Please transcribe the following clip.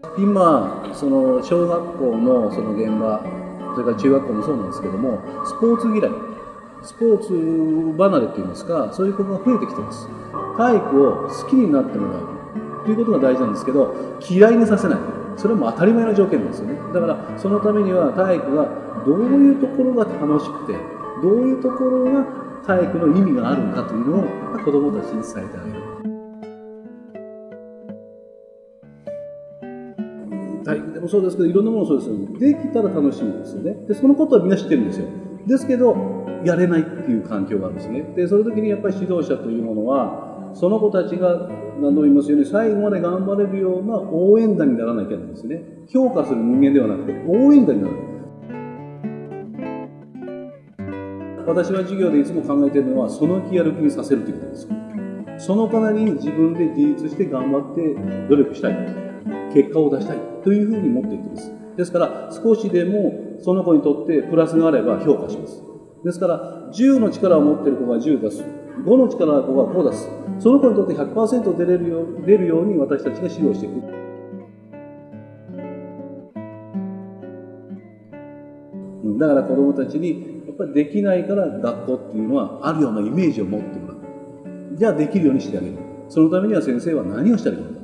今その小学校のその現場、それから中学校もそうなんですけども、スポーツ嫌い、スポーツ離れっていうんですか、そういう子が増えてきてます。体育を好きになってもらうということが大事なんですけど、嫌いにさせない、それはもう当たり前の条件なんですよね。だからそのためには体育がどういうところが楽しくて、どういうところが体育の意味があるのかというのを子どもたちに伝えてあげる。体育でもそうですけど、いろんなものそうですよね。できたら楽しいですよね。でそのことはみんな知ってるんですよ。ですけどやれないっていう環境があるんですね。でその時にやっぱり指導者というものは、その子たちが何度も言いますように最後まで頑張れるような応援団にならなきゃいけないんですね。評価する人間ではなくて応援団になる。私は授業でいつも考えているのは、その気やる気にさせるということですよ。そのかなりに自分で自立して頑張って努力したい、結果を出したいというふうに持っていっています。ですから少しでもその子にとってプラスがあれば評価します。ですから10の力を持っている子が10出す、5の力の子が5出す、その子にとって 100% 出るように私たちが指導していく。だから子どもたちにやっぱりできないから学校っていうのはあるようなイメージを持ってもらう。じゃあできるようにしてあげる。そのためには先生は何をしたらいいのか。